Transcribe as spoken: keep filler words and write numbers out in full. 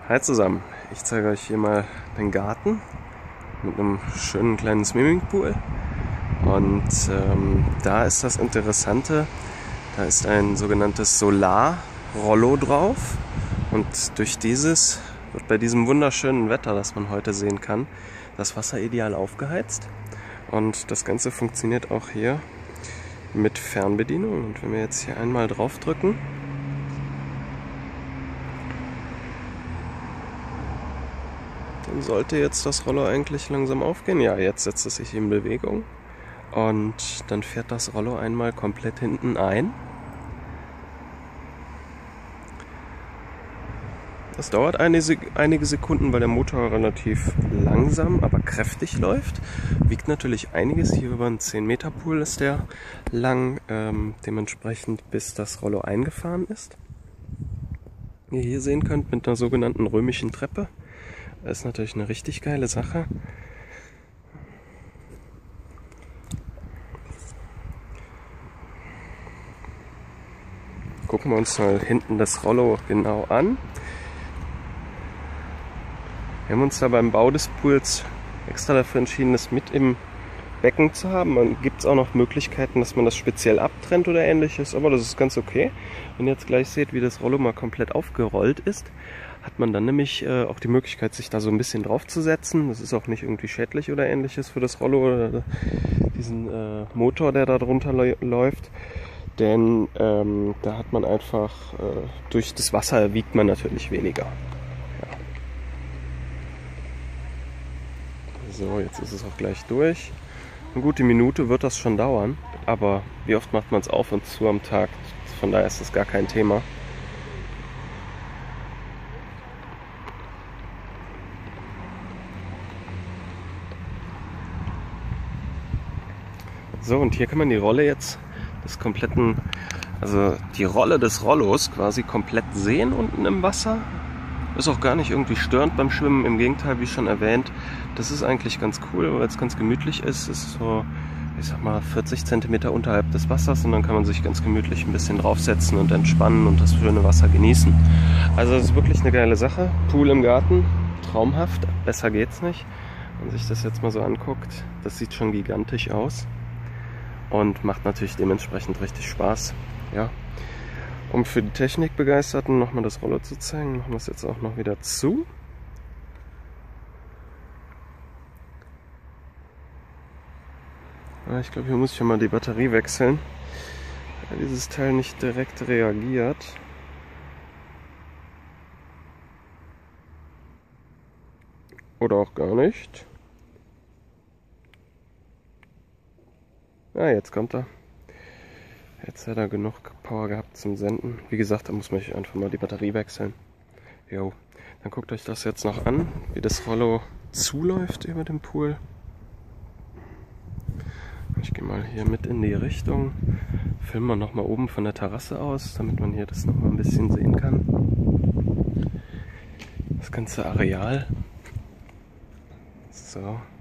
Hi zusammen, ich zeige euch hier mal den Garten mit einem schönen kleinen Swimmingpool und ähm, da ist das Interessante, da ist ein sogenanntes Solarrollo drauf und durch dieses wird bei diesem wunderschönen Wetter, das man heute sehen kann, das Wasser ideal aufgeheizt und das Ganze funktioniert auch hier mit Fernbedienung und wenn wir jetzt hier einmal drauf drücken, dann sollte jetzt das Rollo eigentlich langsam aufgehen. Ja, jetzt setzt es sich in Bewegung und dann fährt das Rollo einmal komplett hinten ein. Das dauert einige Sekunden, weil der Motor relativ langsam, aber kräftig läuft. Wiegt natürlich einiges. Hier über einen zehn Meter Pool ist der lang, ähm, dementsprechend bis das Rollo eingefahren ist. Wie ihr hier sehen könnt, mit einer sogenannten römischen Treppe. Das ist natürlich eine richtig geile Sache. Gucken wir uns mal hinten das Rollo genau an. Wir haben uns da beim Bau des Pools extra dafür entschieden, das mit im Becken zu haben. Dann gibt es auch noch Möglichkeiten, dass man das speziell abtrennt oder ähnliches, aber das ist ganz okay. Wenn ihr jetzt gleich seht, wie das Rollo mal komplett aufgerollt ist, hat man dann nämlich äh, auch die Möglichkeit, sich da so ein bisschen drauf zu setzen. Das ist auch nicht irgendwie schädlich oder ähnliches für das Rollo oder diesen äh, Motor, der da drunter läuft. Denn ähm, da hat man einfach, äh, durch das Wasser wiegt man natürlich weniger. Ja. So, jetzt ist es auch gleich durch. Eine gute Minute wird das schon dauern, aber wie oft macht man es auf und zu am Tag? Von daher ist das gar kein Thema. So, und hier kann man die Rolle jetzt des kompletten, also die Rolle des Rollos quasi komplett sehen unten im Wasser. Ist auch gar nicht irgendwie störend beim Schwimmen, im Gegenteil, wie schon erwähnt. Das ist eigentlich ganz cool, weil es ganz gemütlich ist. Es ist so, ich sag mal, vierzig Zentimeter unterhalb des Wassers und dann kann man sich ganz gemütlich ein bisschen draufsetzen und entspannen und das schöne Wasser genießen. Also es ist wirklich eine geile Sache. Pool im Garten, traumhaft, besser geht's nicht. Wenn man sich das jetzt mal so anguckt, das sieht schon gigantisch aus. Und macht natürlich dementsprechend richtig Spaß. Ja. Um für die Technikbegeisterten nochmal das Rollo zu zeigen, machen wir es jetzt auch noch wieder zu. Ich glaube, hier muss ich ja mal die Batterie wechseln, weil dieses Teil nicht direkt reagiert. Oder auch gar nicht. Ah, jetzt kommt er. Jetzt hat er genug Power gehabt zum Senden. Wie gesagt, da muss man einfach mal die Batterie wechseln. Jo, dann guckt euch das jetzt noch an, wie das Rollo zuläuft über den Pool. Ich gehe mal hier mit in die Richtung. Filmen wir nochmal oben von der Terrasse aus, damit man hier das nochmal ein bisschen sehen kann. Das ganze Areal. So.